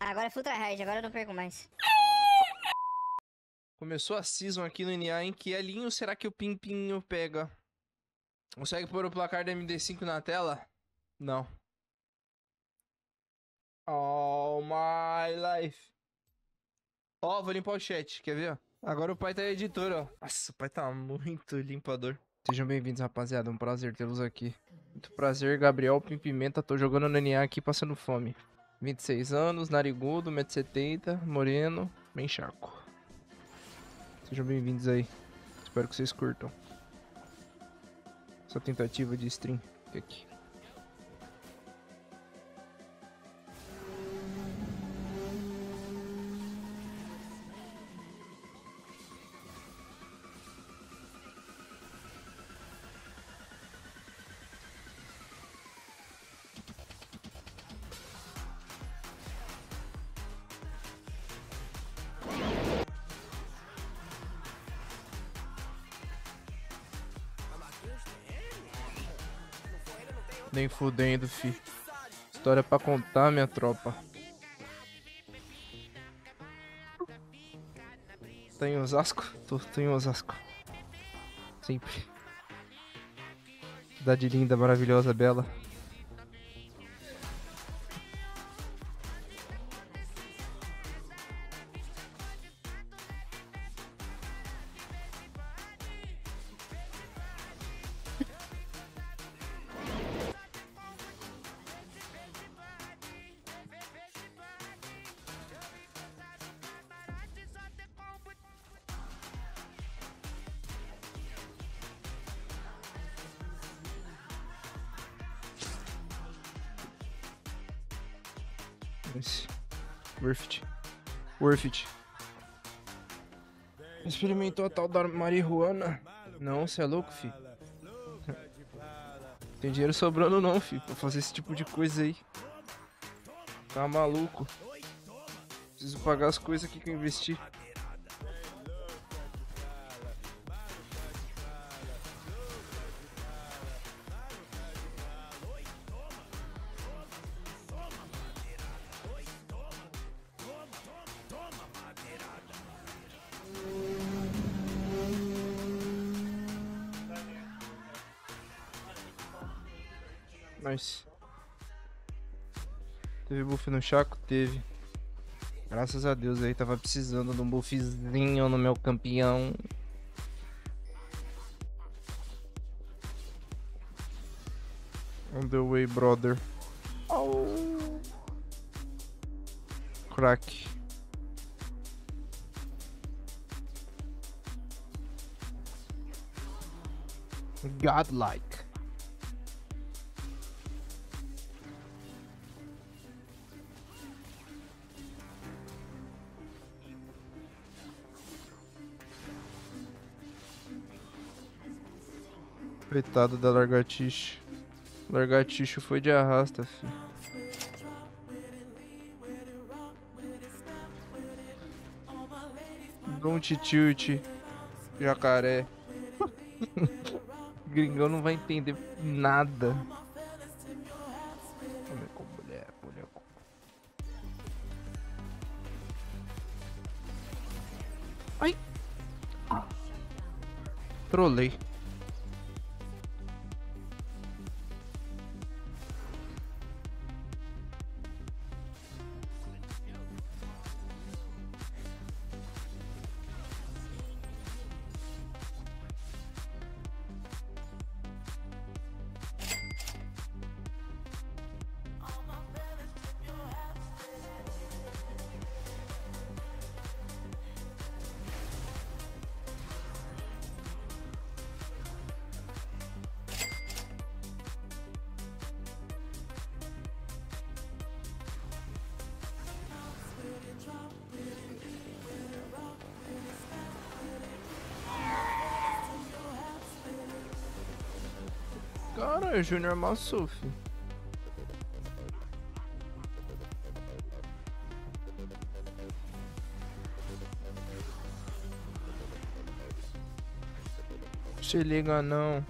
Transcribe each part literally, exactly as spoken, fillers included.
Agora é full tryhard, agora eu não perco mais. Começou a season aqui no N A, em que elinho será que o Pimpinho pega? Consegue pôr o placar da M D cinco na tela? Não. All my life. Ó, vou limpar o chat, quer ver? Agora o pai tá editor, ó. Nossa, o pai tá muito limpador. Sejam bem-vindos, rapaziada. Um prazer tê-los aqui. Muito prazer, Gabriel Pimpimenta. Tô jogando no N A aqui, passando fome. vinte e seis anos, narigudo, um metro e setenta, moreno, bem chaco. Sejam bem-vindos aí. Espero que vocês curtam essa tentativa de stream aqui. Nem fudendo, fi. História pra contar, minha tropa. Tá em Osasco? Tô, tô em Osasco. Sempre. Cidade linda, maravilhosa, bela. Nice. Worth it. Worth it. Experimentou a tal da marihuana? Não, cê é louco, fi. Tem dinheiro sobrando não, fi, pra fazer esse tipo de coisa aí. Tá maluco. Preciso pagar as coisas aqui que eu investi. Mas teve buff no Chaco? Teve. Graças a Deus aí, tava precisando de um buffzinho no meu campeão. On the way, brother. Oh. Crack. Godlike. Coitado da lagartixa. Lagartixa foi de arrasta, filho. Don't tilt, jacaré. Gringão não vai entender nada. Boneco, boneco, boneco. Ai! Trolei. Cara, o Júnior amassou, filho. Se liga não.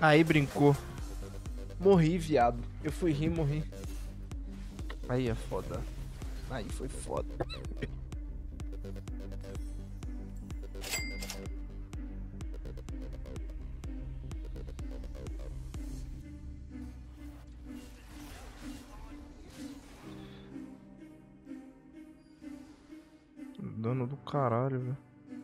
Aí brincou. Morri, viado. Eu fui rir, morri. Aí é foda. Aí foi foda. Dano do caralho, velho.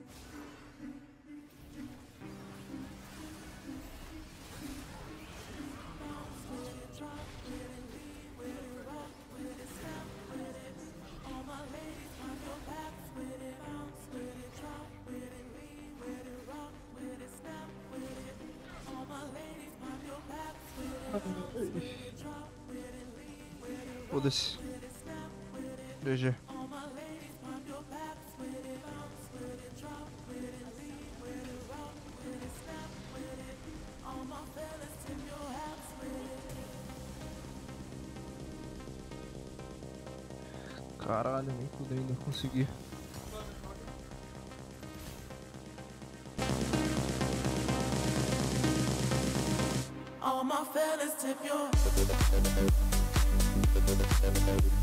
Foda-se. G G. Caralho, nem podendo conseguir. All my fellas tip your